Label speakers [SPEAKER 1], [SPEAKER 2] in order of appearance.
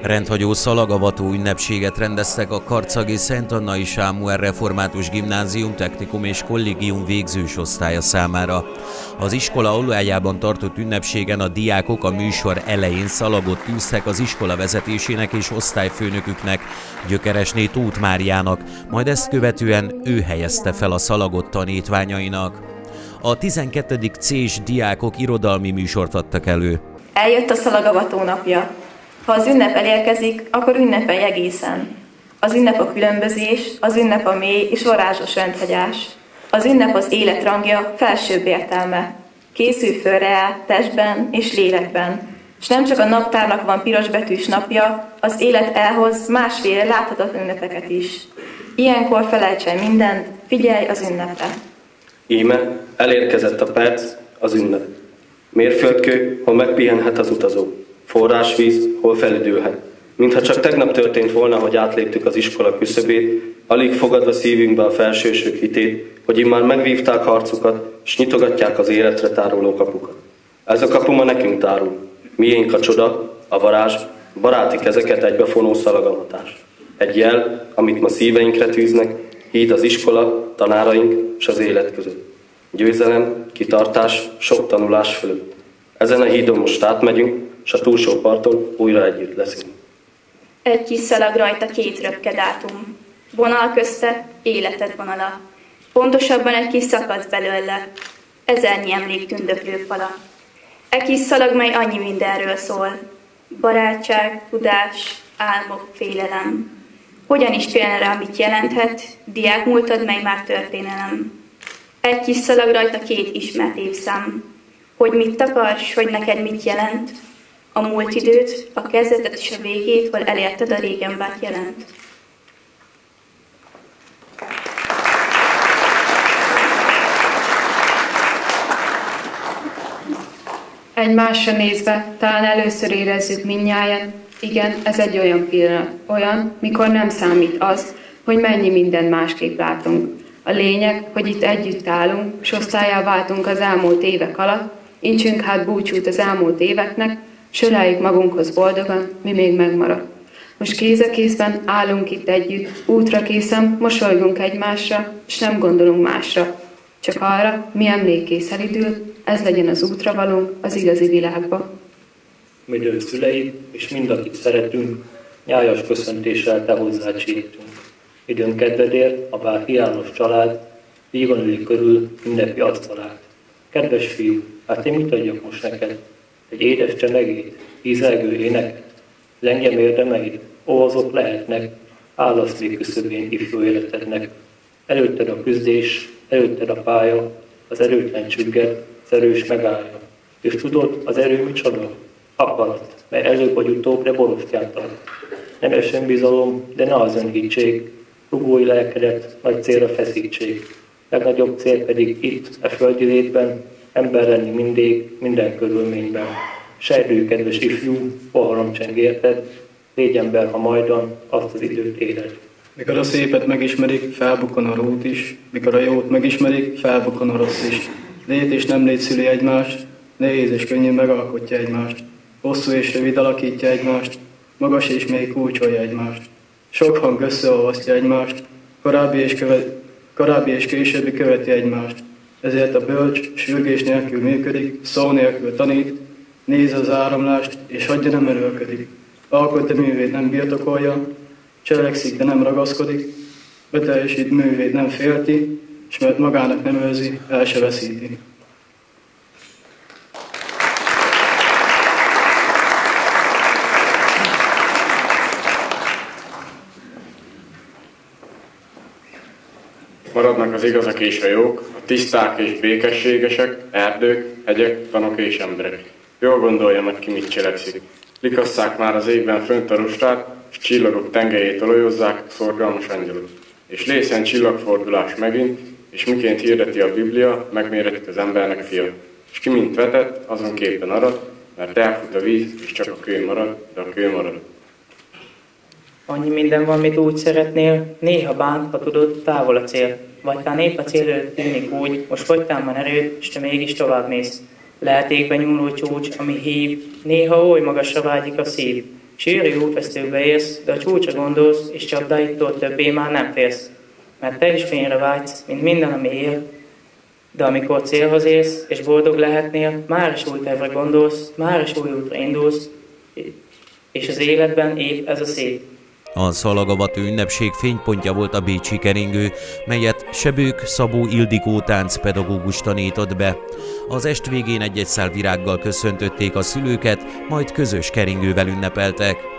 [SPEAKER 1] Rendhagyó szalagavató ünnepséget rendeztek a karcagi Szent Annai Sámuel Református Gimnázium, Technikum és Kollégium végzős osztálya számára. Az iskola aulájában tartott ünnepségen a diákok a műsor elején szalagot tűztek az iskola vezetésének és osztályfőnöküknek, Gyökeresné Tóth Máriának, majd ezt követően ő helyezte fel a szalagot tanítványainak. A 12. C-s diákok irodalmi műsort adtak elő.
[SPEAKER 2] Eljött a szalagavató napja. Ha az ünnep elérkezik, akkor ünnepelj egészen. Az ünnep a különbözés, az ünnep a mély és varázsos rendhagyás. Az ünnep az élet rangja, felsőbb értelme. Készülj föl rá testben és lélekben. És nem csak a naptárnak van pirosbetűs napja, az élet elhoz másféle láthatatlan ünnepeket is. Ilyenkor felejts el mindent, figyelj az ünnepre.
[SPEAKER 3] Íme, elérkezett a perc, az ünnep. Mérföldkő, hol megpihenhet az utazó. Forrásvíz, hol felüdülhet. Mintha csak tegnap történt volna, hogy átléptük az iskola küszöbét, alig fogadva szívünkbe a felsősök hitét, hogy immár megvívták harcukat, s nyitogatják az életre táruló kapukat. Ez a kapu ma nekünk tárul. Miénk a csoda, a varázs, baráti kezeket egybefonó szalagavatás. Egy jel, amit ma szíveinkre tűznek, híd az iskola, tanáraink s az élet között. Győzelem, kitartás, sok tanulás fölött. Ezen a hídon most átmegyünk, s a túlsó parton újra együtt leszünk.
[SPEAKER 4] Egy kis szalag rajta, két röpke dátum. Vonal közte, életed vonala. Pontosabban egy kis szakasz belőle. Ezernyi emlék tündöklő fala. Egy kis szalag, mely annyi mindenről szól. Barátság, tudás, álmok, félelem. Hogyan is félne rá, mit jelenthet, diákmúltad, mely már történelem. Egy kis szalag rajta, két ismert évszám. Hogy mit akarsz, hogy neked mit jelent? A múlt időt, a kezdetet és a végét, hol elérted a régen várt jelent.
[SPEAKER 5] Egymásra nézve, talán először érezzük mindnyájan, igen, ez egy olyan pillanat, olyan, mikor nem számít az, hogy mennyi minden másképp látunk. A lényeg, hogy itt együtt állunk, s osztállyá váltunk az elmúlt évek alatt, intsünk hát búcsút az elmúlt éveknek, s öleljük magunkhoz boldogan, mi még megmaradt. Most kéz a kézben állunk itt együtt, útra készen, mosolygunk egymásra, s nem gondolunk másra. Csak arra, mi emlékkész elidül, ez legyen az útravalónk az igazi világba.
[SPEAKER 6] Midő szüleid, és mind, akit szeretünk, nyájas köszöntéssel te hozzád sírtunk. Időn kedvedért a bár hiányos család, vígon üli körül ünnepi asztalát. Kedves fiú, hát én mit adjak most neked? Egy édes csemegét, ízelgő éneket, lengyem érdemeid, ó, azok lehetnek, álaszték küszöbén ifjú életednek. Előtted a küzdés, előtted a pálya, az erőtlen csügged, az erős megállja. És tudod, az erő micsoda? Akarat, mely előbb vagy utóbb, de borostyát ad. Nem esen bizalom, de ne az önhiggség, rugói lelkedet, nagy célra feszítség. Legnagyobb cél pedig itt, a földi létben, ember lenni mindig, minden körülményben. Sejlő, kedves ifjú, poharam cseng érted, légy ember, ha majdan azt az időt éled.
[SPEAKER 7] Mikor a szépet megismerik, felbukkan a rót is, mikor a jót megismerik, felbukkan a rossz is. Lét és nem lét szüli egymást, nehéz és könnyű megalkotja egymást. Hosszú és rövid alakítja egymást, magas és mély kulcsolja egymást. Sok hang összeolvasztja egymást, korábbi és későbbi követi egymást. Ezért a bölcs sürgés nélkül működik, szó nélkül tanít, nézze az áramlást, és hagyja nem erőlködik. Alkot, de művét nem birtokolja, cselekszik, de nem ragaszkodik, beteljesít művét nem félti, és mert magának nem őrzi, el se veszíti.
[SPEAKER 8] Maradnak az igazak és a jók, a tiszták és békességesek, erdők, hegyek, tanok és emberek. Jól gondolja meg ki, mit cselekszik. Likasszák már az égben fönt a rustát, és csillagok tengelyét olajozzák szorgalmas angyalok. És lészen csillagfordulás megint, és miként hirdeti a Biblia, megméretik az embernek fia. És ki mint vetett, azon képen arad, mert elfut a víz, és csak a kő marad, de a kő marad.
[SPEAKER 9] Annyi minden van, mit úgy szeretnél, néha bánt, ha tudod, távol a cél. Vagy tán épp a cél előtt tűnik úgy, most fogytán van erőd, és te mégis tovább mész. Lehet égben nyúló csúcs, ami hív, néha oly magasra vágyik a szív. Sűrű útvesztőbe érsz, de a csúcsra gondolsz, és csapdáittól többé már nem félsz. Mert te is fényre vágysz, mint minden, ami él. De amikor célhoz érsz, és boldog lehetnél, már is új tervre gondolsz, már is új útra indulsz, és az életben épp ez a szép.
[SPEAKER 1] A szalagavató ünnepség fénypontja volt a bécsi keringő, melyet Sebők Szabó Ildikó táncpedagógus tanított be. Az est végén egy-egy szál virággal köszöntötték a szülőket, majd közös keringővel ünnepeltek.